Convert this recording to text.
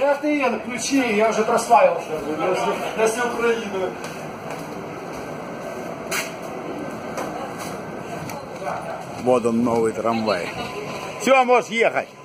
Креатин, ключи, я уже прославился на всю Украину. Вот он, новый трамвай. Все, можешь ехать.